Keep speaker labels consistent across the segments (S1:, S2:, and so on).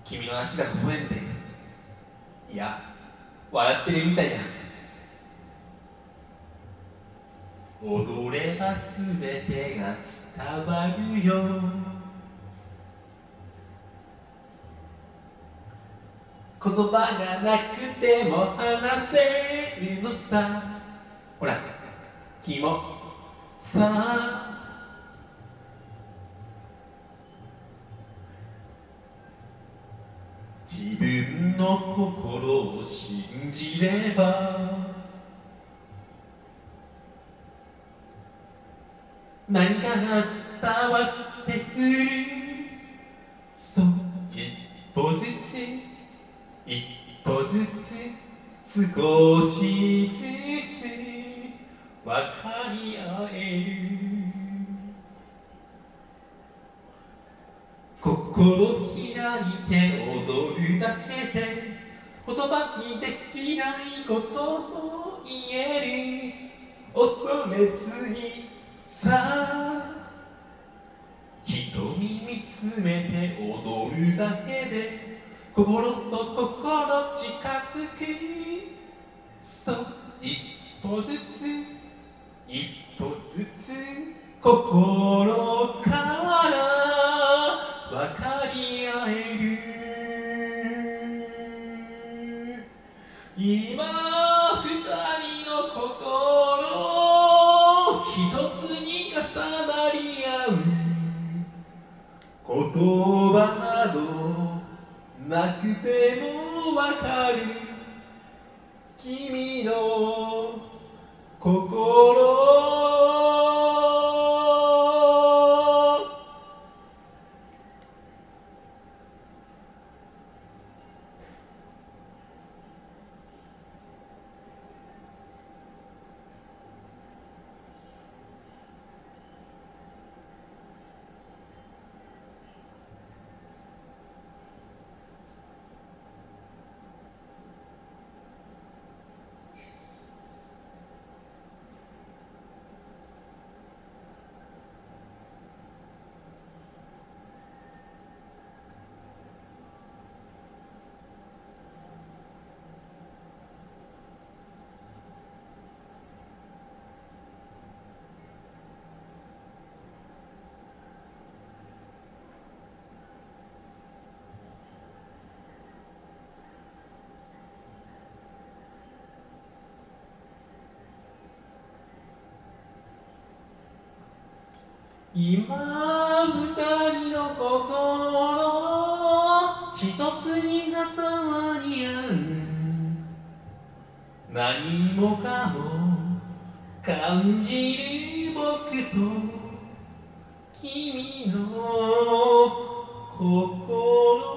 S1: 君の足が微笑んで、いや笑ってるみたいだ。踊ればすべてが伝わるよ。言葉がなくても話せるのさ。ほら君もさあ、自分の心を信じれば何かが伝わってくる。そう一歩ずつ一歩ずつ少しずつ分かり合える。心開いて踊るだけで言葉にできないことも言える。恐れずにさ、瞳見つめて踊るだけで心と心近づく。そう一歩ずつ一歩ずつ心から分かり合える。今二人の心一つに重なり合う。言葉などなくてもわかる。君の心。今二人の心一つに重なり合う。何もかも感じる僕と君の心。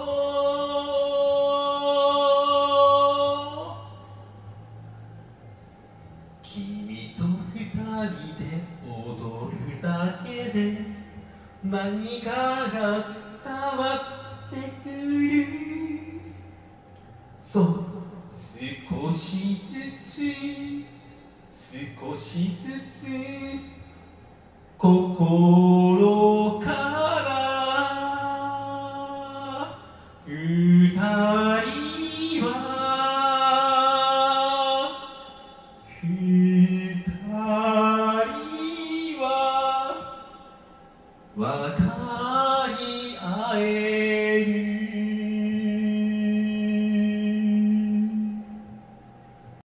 S1: 君と二人で踊るだけで何かが伝わってくる。そう少しずつ少しずつ心から